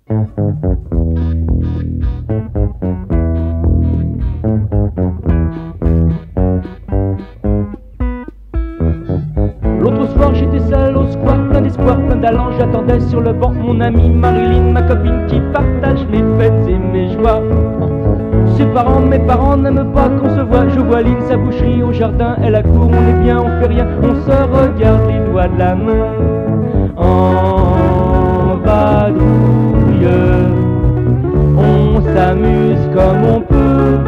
L'autre soir j'étais seul au square, plein d'espoir, plein d'allant. J'attendais sur le banc mon amie Marilyn, ma copine qui partage mes fêtes et mes joies. Mes parents n'aiment pas qu'on se voit. Je vois Lynn, sa boucherie au jardin, elle a court, on est bien, on fait rien. On se regarde les doigts de la main en vadrouille. On s'amuse comme on peut.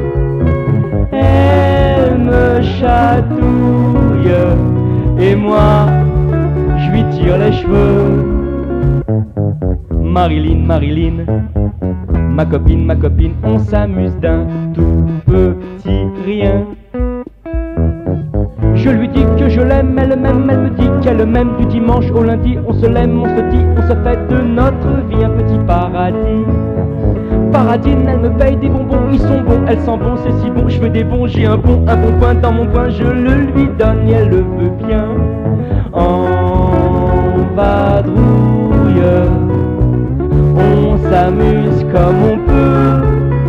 Elle me chatouille et moi, je lui tire les cheveux. Marilyn, Marilyn, ma copine, on s'amuse d'un tout petit rien. Je lui dis que je l'aime, elle m'aime, elle me dit qu'elle m'aime. Du dimanche au lundi, on se l'aime, on se dit, on se fait de notre vie un petit paradis. Paradine, elle me paye des bonbons, ils sont bons, elle sent bon, c'est si bon. Je veux des bons, j'ai un bon coin dans mon coin, je le lui donne et elle le veut bien. En vadrouille, on s'amuse comme on peut.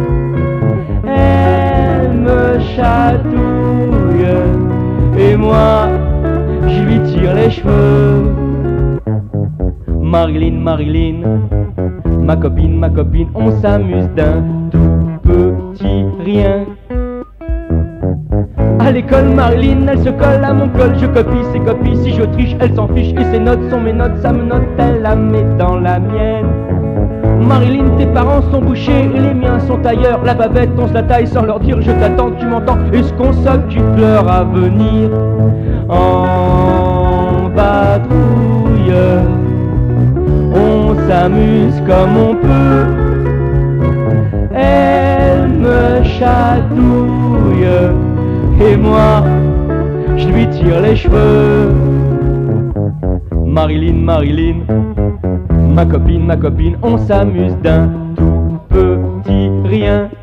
Elle me chatouille et moi, je lui tire les cheveux. Marilyn, Marilyn, ma copine, on s'amuse d'un tout petit rien. À l'école, Marilyn, elle se colle à mon col. Je copie ses copies, si je triche, elle s'en fiche. Et ses notes sont mes notes, ça me note, elle la met dans la mienne. Marilyn, tes parents sont bouchés et les miens sont ailleurs. La bavette, on se la taille sans leur dire je t'attends, tu m'entends. Est-ce qu'on s'occupe de leur avenir? En vadrouille, on s'amuse comme on peut. Elle me chatouille et moi, je lui tire les cheveux. Marilyn, Marilyn, ma copine, on s'amuse d'un tout petit rien.